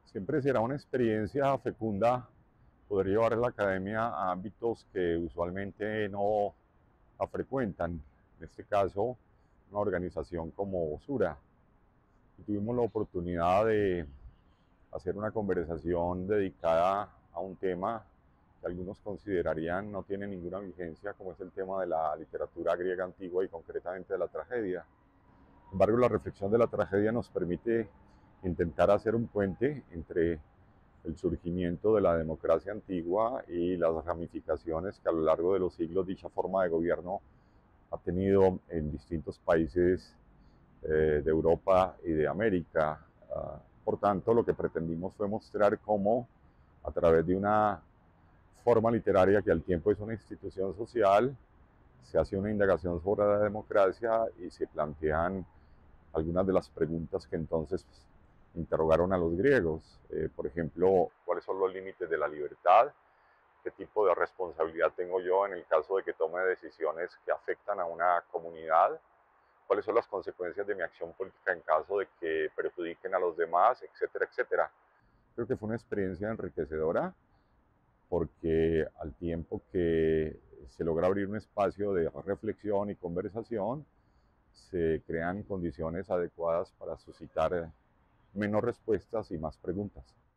Siempre será una experiencia fecunda poder llevar a la academia a ámbitos que usualmente no la frecuentan. En este caso, una organización como Sura. Y tuvimos la oportunidad de hacer una conversación dedicada a un tema que algunos considerarían no tiene ninguna vigencia, como es el tema de la literatura griega antigua y concretamente de la tragedia. Sin embargo, la reflexión de la tragedia nos permite intentar hacer un puente entre el surgimiento de la democracia antigua y las ramificaciones que a lo largo de los siglos dicha forma de gobierno ha tenido en distintos países de Europa y de América. Por tanto, lo que pretendimos fue mostrar cómo, a través de una forma literaria que al tiempo es una institución social, se hace una indagación sobre la democracia y se plantean algunas de las preguntas que entonces interrogaron a los griegos. Por ejemplo, ¿cuáles son los límites de la libertad? ¿Qué tipo de responsabilidad tengo yo en el caso de que tome decisiones que afectan a una comunidad? ¿Cuáles son las consecuencias de mi acción política en caso de que perjudiquen a los demás, etcétera, etcétera? Creo que fue una experiencia enriquecedora porque al tiempo que se logra abrir un espacio de reflexión y conversación, se crean condiciones adecuadas para suscitar menos respuestas y más preguntas.